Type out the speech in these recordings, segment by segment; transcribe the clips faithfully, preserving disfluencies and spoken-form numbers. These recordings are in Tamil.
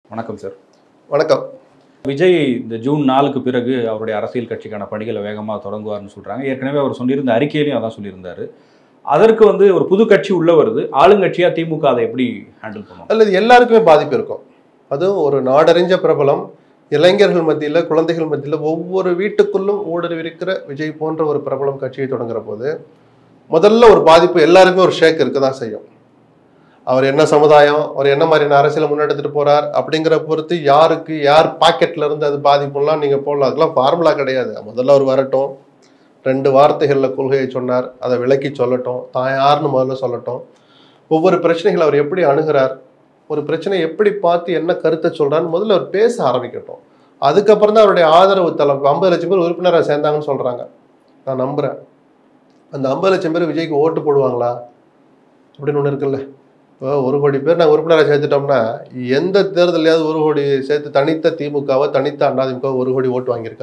வணக்கம் சார். வணக்கம். விஜய் இந்த ஜூன் நாலுக்கு பிறகு அவருடைய அரசியல் கட்சிக்கான பணிகளை வேகமாக தொடங்குவார்னு சொல்கிறாங்க. ஏற்கனவே அவர் சொல்லியிருந்த அறிக்கையிலையும் அதான் சொல்லியிருந்தார். அதற்கு வந்து ஒரு புது கட்சி உள்ள வருது, ஆளுங்கட்சியாக திமுக அதை எப்படி ஹேண்டில் பண்ணும்? அல்லது எல்லாருக்குமே பாதிப்பு இருக்கும். அதுவும் ஒரு நாடறிஞ்ச பிரபலம், இளைஞர்கள் மத்தியில், குழந்தைகள் மத்தியில் ஒவ்வொரு வீட்டுக்குள்ளும் ஊடுருவிருக்கிற விஜய் போன்ற ஒரு பிரபலம் கட்சியை தொடங்குற போது முதல்ல ஒரு பாதிப்பு எல்லாருக்குமே ஒரு ஷேக் இருக்க தான் செய்யும். அவர் என்ன சமுதாயம், அவர் என்ன மாதிரியான அரசியலை முன்னெடுத்துட்டு போறார் அப்படிங்கிற பொறுத்து யாருக்கு யார் பாக்கெட்ல இருந்து அது பாதிப்புலாம் நீங்க போடலாம். அதெல்லாம் ஃபார்முலா கிடையாது. முதல்ல அவர் வரட்டும், ரெண்டு வார்த்தைகள்ல கொள்கையை சொன்னார், அதை விளக்கி சொல்லட்டும், தான் யாருன்னு முதல்ல சொல்லட்டும். ஒவ்வொரு பிரச்சனைகளை அவர் எப்படி அணுகிறார், ஒரு பிரச்சனை எப்படி பார்த்து என்ன கருத்தை சொல்றான்னு முதல்ல அவர் பேச ஆரம்பிக்கட்டும். அதுக்கப்புறம் தான் அவருடைய ஆதரவு தளம் ஐம்பது லட்சம் பேர் உறுப்பினராக சேர்ந்தாங்கன்னு சொல்றாங்க. நான் நம்புறேன். அந்த ஐம்பது லட்சம் பேர் விஜய்க்கு ஓட்டு போடுவாங்களா அப்படின்னு ஒன்று இருக்குல்ல. இப்போ ஒரு கோடி பேர் நாங்கள் உறுப்பினராக சேர்த்துட்டோம்னா எந்த தேர்தலையாவது ஒரு கோடி சேர்த்து தனித்த திமுகவோ தனித்த அதிமுகவோ ஒரு கோடி ஓட்டு வாங்கியிருக்கா?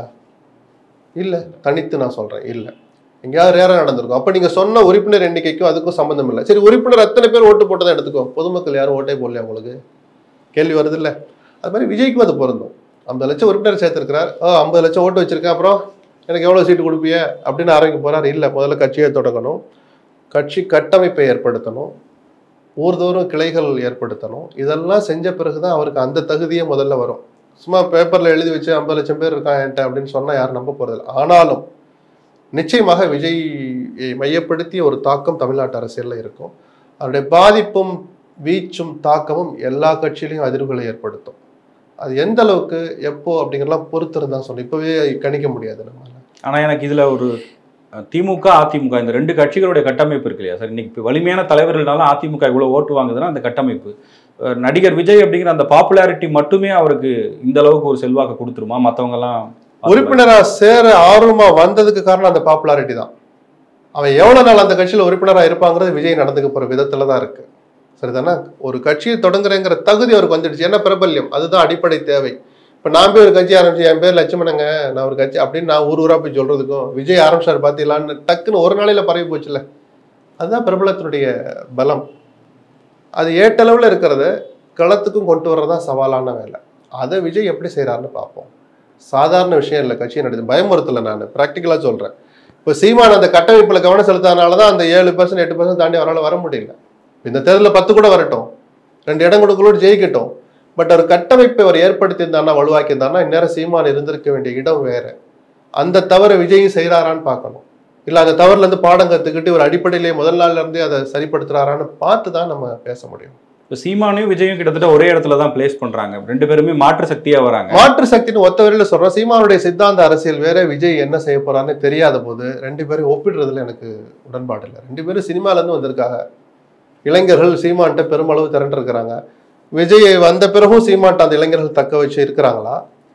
இல்லை. தனித்து நான் சொல்கிறேன், இல்லை. எங்கேயாவது ரேராக நடந்திருக்கும். அப்போ நீங்கள் சொன்ன உறுப்பினர் எண்ணிக்கைக்கும் அதுக்கும் சம்மந்தம் இல்லை. சரி, உறுப்பினர் அத்தனை பேர் ஓட்டு போட்டதான் எடுத்துக்கோ, பொதுமக்கள் யாரும் ஓட்டே போடலையா உங்களுக்கு? கேள்வி வருது இல்லை? அது மாதிரி விஜய்க்கும் அது பொருந்தும். ஐம்பது லட்சம் உறுப்பினர் சேர்த்துருக்கிறார், ஓ ஐம்பது லட்சம் ஓட்டு வச்சிருக்கேன், அப்புறம் எனக்கு எவ்வளோ சீட்டு கொடுப்பிய அப்படின்னு ஆரம்பிக்க போகிறார். இல்லை, முதல்ல கட்சியை தொடங்கணும், கட்சி கட்டமைப்பை ஏற்படுத்தணும், ஊர்தோறும் கிளைகள் ஏற்படுத்தணும். இதெல்லாம் செஞ்ச பிறகுதான் அவருக்கு அந்த தகுதியே முதல்ல வரும். சும்மா பேப்பர்ல எழுதி வச்சு ஐம்பது லட்சம் பேர் இருக்கான் என்கிட்ட அப்படின்னு சொன்னா யாரும் நம்ப போறதில்லை. ஆனாலும் நிச்சயமாக விஜய் மையப்படுத்திய ஒரு தாக்கம் தமிழ்நாட்டு அரசியல்ல இருக்கும். அவருடைய பாதிப்பும் வீச்சும் தாக்கமும் எல்லா கட்சியிலையும் அதிர்வுகளை ஏற்படுத்தும். அது எந்த அளவுக்கு எப்போ அப்படிங்கிறலாம் பொறுத்திருந்தான் சொன்னேன். இப்பவே கணிக்க முடியாது நம்மளால. ஆனா எனக்கு இதுல ஒரு திமுக அதிமுக இந்த ரெண்டு கட்சிகளுடைய கட்டமைப்பு இருக்கு இல்லையா சார்? இன்னைக்கு வலிமையான தலைவர்கள்னாலும் அதிமுக இவ்வளவு ஓட்டு வாங்குதுன்னா அந்த கட்டமைப்பு, நடிகர் விஜய் அப்படிங்கிற அந்த பாப்புலாரிட்டி மட்டுமே அவருக்கு இந்த அளவுக்கு ஒரு செல்வாக்கு கொடுத்துருமா? மற்றவங்க எல்லாம் உறுப்பினரா சேர ஆர்வமா வந்ததுக்கு காரணம் அந்த பாப்புலாரிட்டி தான். அவன் எவ்வளவு நாள் அந்த கட்சியில உறுப்பினரா இருப்பாங்கிறது விஜய் நடந்துக்க போற விதத்துல தான் இருக்கு. சரிதானே? ஒரு கட்சியை தொடங்குறேங்கிற தகுதி அவருக்கு வந்துடுச்சு. என்ன பிரபல்யம், அதுதான் அடிப்படை தேவை. இப்போ நான் போய் ஒரு கட்சி ஆரம்பிச்சு, என் பேர் லட்சுமணங்க, நான் ஒரு கட்சி அப்படின்னு நான் ஊர் ஊரா போய் சொல்றதுக்கும் விஜய் ஆரம்பிச்சார் பார்த்தீங்களான்னு டக்குன்னு ஒரு நாளையில பரவி போச்சுல்ல. அதுதான் பிரபலத்தினுடைய பலம். அது ஏட்டளவில் இருக்கிறத களத்துக்கும் கொண்டு வர்றதான் சவாலான வேலை. அதை விஜய் எப்படி செய்யறாருன்னு பார்ப்போம். சாதாரண விஷயம் இல்லை கட்சியை நடத்தி பயமுறுத்தலை. நான் ப்ராக்டிக்கலாக சொல்றேன். இப்போ சீமான் அந்த கட்டமைப்புல கவனம் செலுத்தாதனால தான் அந்த ஏழு பர்சன்ட் எட்டு பர்சன்ட் தாண்டி அவரால் வர முடியல. இந்த தேர்தலில் பத்து கூட வரட்டும், ரெண்டு இடம் கொடுக்கலோடு ஜெயிக்கட்டும். பட் ஒரு கட்டமைப்பை அவர் ஏற்படுத்தியிருந்தாருன்னா, வலுவாக்கியிருந்தாருன்னா இந்நேரம் சீமான் இருந்திருக்க வேண்டிய இடம் வேற. அந்த தவறை விஜயும் செய்யறாரான்னு பார்க்கணும். இல்லை அந்த தவறுல இருந்து பாடம் கற்றுக்கிட்டு ஒரு அடிப்படையிலேயே முதல் நாள்ல இருந்தே அதை சரிப்படுத்துறாரான்னு பார்த்து தான் நம்ம பேச முடியும். இப்போ சீமானையும் விஜயும் கிட்டத்தட்ட ஒரே இடத்துல தான் பிளேஸ் பண்றாங்க. ரெண்டு பேருமே மாற்று சக்தியா வராங்க. மாற்று சக்தின்னு ஒத்த வரையில சொல்றோம். சீமானுடைய சித்தாந்த அரசியல் வேற, விஜய் என்ன செய்ய போறான்னு தெரியாத போது ரெண்டு பேரும் ஒப்பிடுறதுல எனக்கு உடன்பாடு இல்லை. ரெண்டு பேரும் சினிமால இருந்து வந்திருக்காங்க. இளைஞர்கள் சீமான்ட்ட பெருமளவு திரண்டு இருக்கிறாங்க. விஜய் வந்த பிறகும் சீமான்ட்ட அந்த இளைஞர்கள் தக்க வச்சு இருக்கிறாங்களா?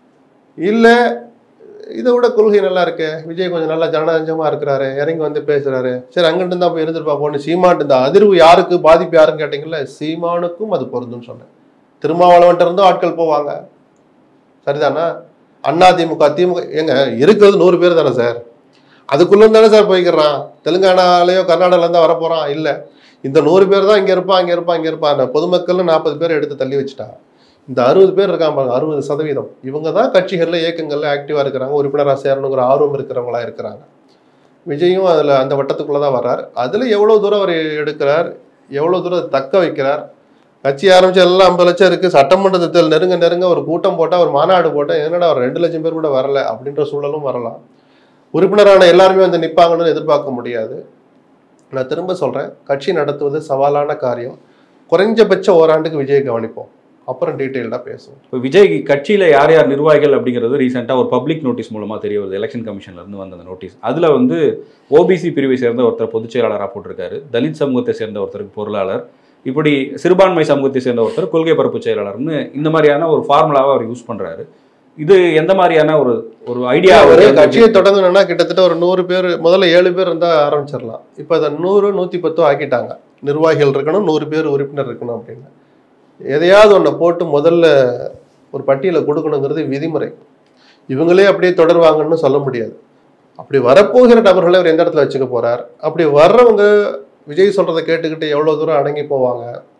இல்லை இதை விட கொள்கை நல்லா இருக்கு, விஜய் கொஞ்சம் நல்லா ஜனநஞ்சமா இருக்கிறாரு, இறங்கி வந்து பேசுறாரு, சரி அங்கிட்டு தான் போய் இருந்துருப்பா போன்னு சீமான் இந்த அதிர்வு யாருக்கு பாதிப்பு யாருன்னு கேட்டீங்கல்ல, சீமானுக்கும் அது பொருந்தும்னு சொன்னேன். திருமாவளவன்ட்ட இருந்தும் ஆட்கள் போவாங்க. சரிதானா? அண்ணா திமுக திமுக எங்க இருக்கிறது நூறு பேர் தானே சார். அதுக்குள்ள தானே சார் போய்க்கிறான். தெலுங்கானாலேயோ கர்நாடகால இருந்தா வரப்போறான். இல்லை, இந்த நூறு பேர் தான் இங்கே இருப்பான் அங்கே இருப்பான் இங்கே இருப்பான். பொதுமக்கள்னு நாற்பது பேர் எடுத்து தள்ளி வச்சுட்டா இந்த அறுபது பேர் இருக்காங்க பாருங்க, அறுபது சதவீதம் இவங்க தான் கட்சிகளில் இயக்கங்கள்ல ஆக்டிவாக இருக்கிறாங்க, உறுப்பினராக சேரணுங்கிற ஆர்வம் இருக்கிறவங்களா இருக்கிறாங்க. விஜயும் அதில் அந்த வட்டத்துக்குள்ளே தான் வர்றார். அதில் எவ்வளோ தூரம் அவர் எடுக்கிறார், எவ்வளோ தூரம் தக்க வைக்கிறார். கட்சி ஆரம்பிச்சு எல்லாம் ஐம்பது லட்சம் இருக்குது, சட்டமன்றத்தில் நெருங்க நெருங்க ஒரு கூட்டம் போட்டால் ஒரு மாநாடு போட்டால் என்னடா ஒரு ரெண்டு லட்சம் பேர் கூட வரல அப்படின்ற சூழலும் வரலாம். உறுப்பினரான எல்லாருமே வந்து நிற்பாங்கன்னு எதிர்பார்க்க முடியாது. நான் திரும்ப சொல்கிறேன், கட்சி நடத்துவது சவாலான காரியம். குறைஞ்சபட்ச ஓராண்டுக்கு விஜய் கவனிப்போம், அப்புறம் டீட்டெயில்டாக பேசுவோம். இப்போ விஜய் கட்சியில் யார் யார் நிர்வாகிகள் அப்படிங்கிறது ரீசெண்டாக ஒரு பப்ளிக் நோட்டீஸ் மூலமாக தெரிய வருது. எலெக்ஷன் கமிஷன்லேருந்து வந்த அந்த நோட்டீஸ். அதில் வந்து ஓபிசி பிரிவை சேர்ந்த ஒருத்தர் பொதுச் செயலாளராக போட்டிருக்காரு, தலித் சமூகத்தை சேர்ந்த ஒருத்தருக்கு பொருளாளர், இப்படி சிறுபான்மை சமூகத்தை சேர்ந்த ஒருத்தர் கொள்கை பரப்பு செயலாளர்னு இந்த மாதிரியான ஒரு ஃபார்முலாவை அவர் யூஸ் பண்ணுறாரு. இது எந்த மாதிரியான ஒரு ஒரு ஐடியா? ஒரு கட்சியை தொடங்கணும்னா கிட்டத்தட்ட ஒரு நூறு பேர், முதல்ல ஏழு பேர் இருந்தால் ஆரம்பிச்சிடலாம். இப்போ அதை நூறு நூற்றி பத்தோ ஆக்கிட்டாங்க. நிர்வாகிகள் இருக்கணும், நூறு பேர் உறுப்பினர் இருக்கணும் அப்படின்னு. எதையாவது ஒன்றை போட்டு முதல்ல ஒரு பட்டியலை கொடுக்கணுங்கிறது விதிமுறை. இவங்களே அப்படியே தொடர்வாங்கன்னு சொல்ல முடியாது. அப்படி வரப்போகிற நபர்களை அவர் எந்த இடத்துல வச்சுக்க போறார், அப்படி வர்றவங்க விஜய் சொல்றதை கேட்டுக்கிட்டு எவ்வளோ தூரம் அடங்கி போவாங்க,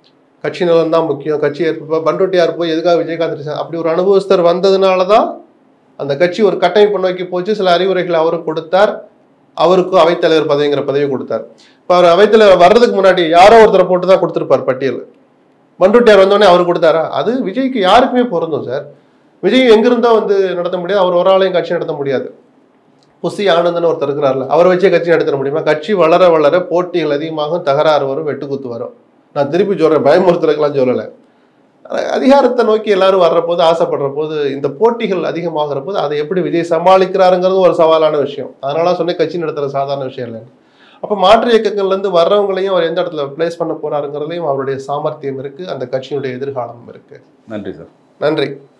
கட்சி நலன் தான் முக்கியம், கட்சி ஏற்ப பண்ருட்டியார் போய் எதுக்காக விஜயகாந்த் அப்படி ஒரு அனுபவஸ்தர் வந்ததுனால தான் அந்த கட்சி ஒரு கட்டமைப்பு நோக்கி போச்சு. சில அறிவுரைகளை அவரும் கொடுத்தார், அவருக்கும் அவைத்தலைவர் பதவிங்கிற பதவி கொடுத்தார். இப்போ அவர் அவைத்தலைவர் வர்றதுக்கு முன்னாடி யாரோ ஒருத்தரை போட்டு தான் கொடுத்துருப்பார் பட்டியல். பண்ருட்டியார் வந்தோடனே அவர் கொடுத்தாரா? அது விஜய்க்கு யாருக்குமே பொருந்தும் சார். விஜய் எங்கிருந்தா வந்து நடத்த முடியாது, அவர் ஒரு ஆளையும் கட்சி நடத்த முடியாது. புசி ஆனந்தன் ஒருத்தர் இருக்கிறார்ல, அவரை வச்சே கட்சி நடத்த முடியுமா? கட்சி வளர வளர போட்டிகள் அதிகமாகும், தகராறு வரும், வெட்டுக்குத்து வரும். நான் திருப்பி சொல்றேன், பயமுறுத்துறதுக்கெல்லாம் சொல்லலை. அதிகாரத்தை நோக்கி எல்லாரும் வர்ற போது, ஆசைப்படுற போது, இந்த போட்டிகள் அதிகமாகிற போது அதை எப்படி விஜய் சமாளிக்கிறாருங்கிறது ஒரு சவாலான விஷயம். அதனால சொன்ன கட்சி நடத்துற சாதாரண விஷயம் இல்லை. அப்போ மாற்று இயக்கங்கள்லேருந்து வர்றவங்களையும் அவர் எந்த இடத்துல பிளேஸ் பண்ண போறாருங்கிறதுலையும் அவருடைய சாமர்த்தியம் இருக்கு, அந்த கட்சியினுடைய எதிர்காலமும் இருக்கு. நன்றி சார். நன்றி.